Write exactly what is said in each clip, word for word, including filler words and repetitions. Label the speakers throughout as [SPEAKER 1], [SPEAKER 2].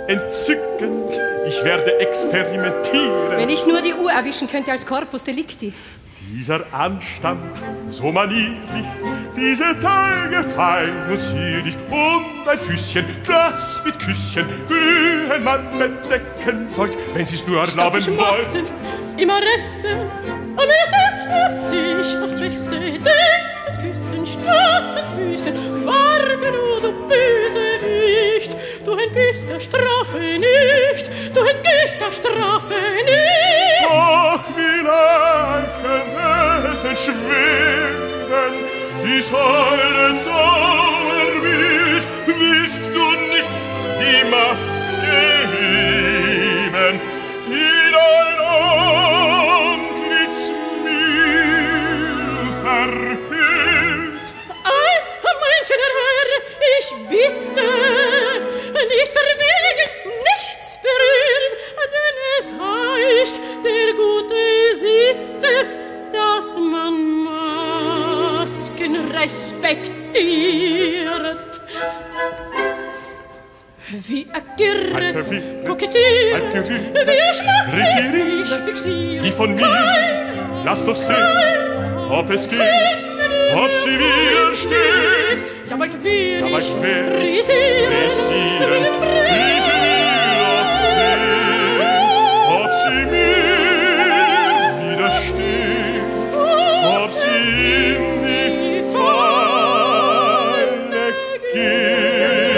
[SPEAKER 1] entzückend. Ich werde experimentieren.
[SPEAKER 2] Wenn ich nur die Uhr erwischen könnte als Corpus Delicti.
[SPEAKER 1] Dieser Anstand, so manierlich, diese Tage fein und zierlich, und ein Füßchen, das mit Küsschen glühen man bedecken sollt, wenn sie's nur erlauben wollt.
[SPEAKER 2] Immer Reste, und es erschloss sich aufs Beste, denkt das Küssen, statt das Büßen, warte nur, du Bösewicht, du entgehst der Strafe nicht, du entgehst der Strafe nicht.
[SPEAKER 1] Ach, wie leicht könnte es entschweren, dies heure Zauberbild, willst du nicht die Maske heben, die dein Antlitz mir verhüllt?
[SPEAKER 2] Ei, Männchen, Herr, ich bitte, nicht verwegen, nichts berühren, denn es heißt, der gute Sitte, dass man Masken respektiert. Wie ergirrt, kokettiert, wie schmackhaft, ich fixiert.
[SPEAKER 1] Sie von mir, lass doch sehen, ob es geht, ob sie widersteht.
[SPEAKER 2] Ja, bald will
[SPEAKER 1] ja, bald
[SPEAKER 2] ich
[SPEAKER 1] frisieren, frisieren. Ich will auch sehen, ob sie mir widersteht, ob sie in die Falle geht.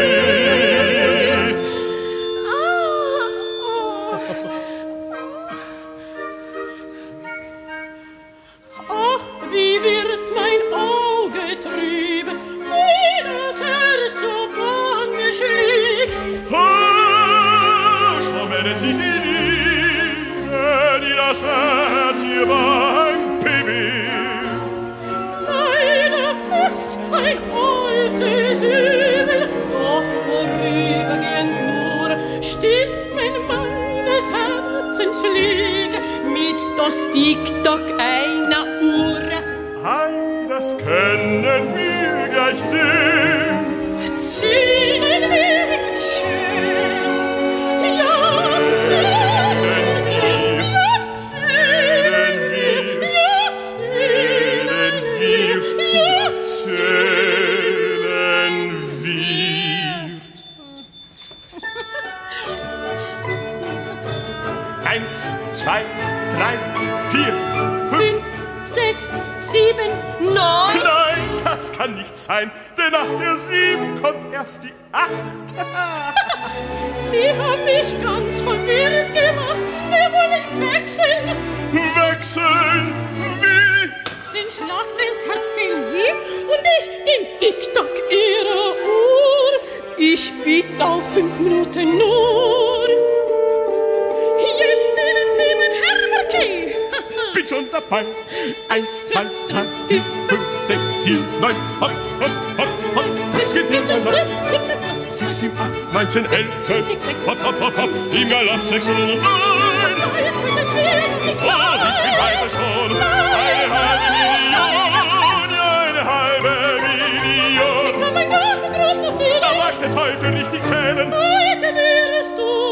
[SPEAKER 2] Ach, wie wird mein Auge trüben, wie das Herz so bange schlägt.
[SPEAKER 1] Ah, schon wendet sich die Liebe, die das Herz ihr bang bewegt.
[SPEAKER 2] Meine ist ein altes Übel, doch vorübergehend nur Stimmen meines Herzens schläge mit das Tick-Tock einer Uhr.
[SPEAKER 1] Ei, das können wir gleich sehen.
[SPEAKER 2] Ziehen wir schön, ja, zählen wir, ja, zählen wir, ja, zählen wir, ja,
[SPEAKER 1] Zählen wir. Eins, zwei, drei, vier, fünf.
[SPEAKER 2] sechs, sieben, neun.
[SPEAKER 1] Nein, das kann nicht sein, denn nach der sieben kommt erst die acht.
[SPEAKER 2] Sie haben mich ganz verwirrt gemacht. Wir wollen wechseln.
[SPEAKER 1] Wechseln? Wie?
[SPEAKER 2] Den Schlag des Herzens zählen Sie und ich den Tick-Tock Ihrer Uhr. Ich bitte auf fünf Minuten nur. Jetzt zählen Sie, mein Herr Marquis.
[SPEAKER 1] Bin schon dabei. Eins, zwei, drei, vier, fünf, sechs, sieben, neun. Hopp, hopp, hopp, hopp. Das geht hintereinander. Sechs, sieben, acht, neunzehn, elf, zwölf. Hopp, hopp, hopp, hopp. Im Galopp sechs und neun. Oh, ich bin weiter schon. Eine halbe Million, eine halbe Million.
[SPEAKER 2] Wie kann man das so groß noch viel?
[SPEAKER 1] Da mag der Teufel richtig zählen.
[SPEAKER 2] Heute wirst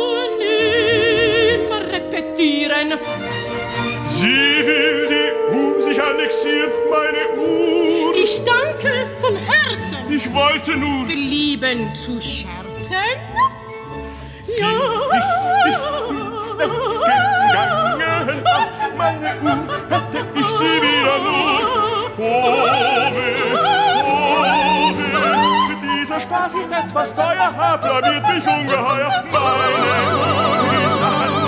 [SPEAKER 2] du nimmer repetieren.
[SPEAKER 1] Sie will die Uhr sich annexieren, meine Uhr.
[SPEAKER 2] Ich danke von Herzen.
[SPEAKER 1] Ich wollte nur
[SPEAKER 2] Belieben zu scherzen.
[SPEAKER 1] Sie ja. ist nicht ins Netz gegangen. Ach, meine Uhr, hätte ich sie wieder nur. Oh, weh, oh, weh. Dieser Spaß ist etwas teuer, blamiert mich ungeheuer. Meine Uhr ist an